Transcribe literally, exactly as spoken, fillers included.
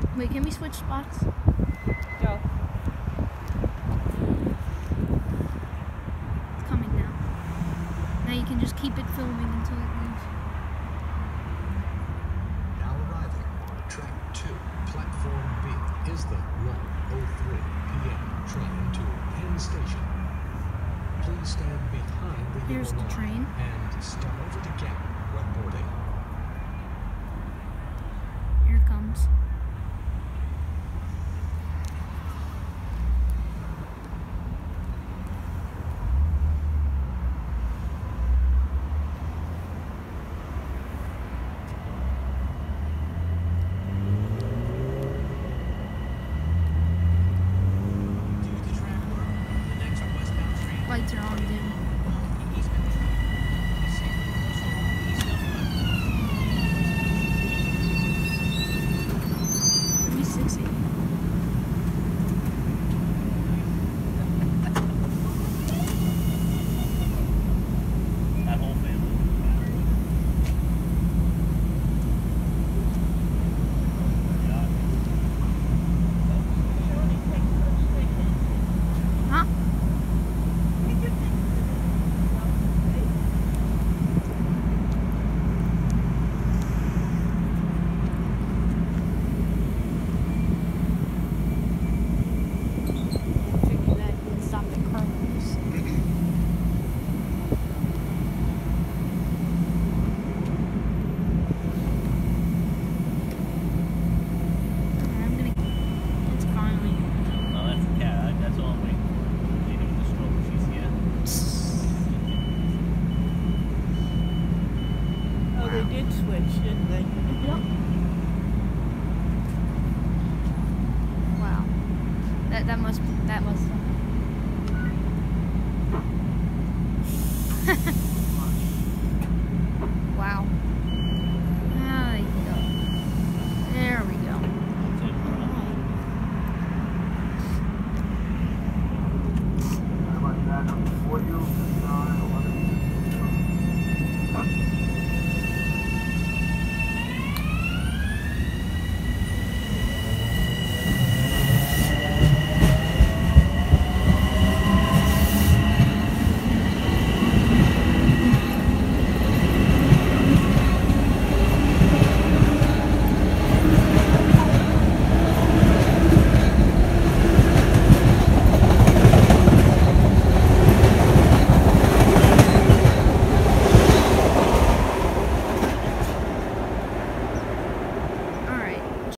Wait, can we switch spots? Go. It's coming now. Now you can just keep it filming until it leaves. Now arriving on track two, platform B, is the one oh three p m train to Penn Station. Please stand behind the Here's yellow the train. line and step over the gap when boarding. Here it comes. Lights are on, dude. three sixty. That whole family. Yeah. Huh? Figure that would stop the kernels. I'm gonna. It's finally. Oh, that's the cat. That's all I'm waiting for. They don't destroy what she's here. Oh, they did switch, didn't they? Yep. Wow. That that must that must.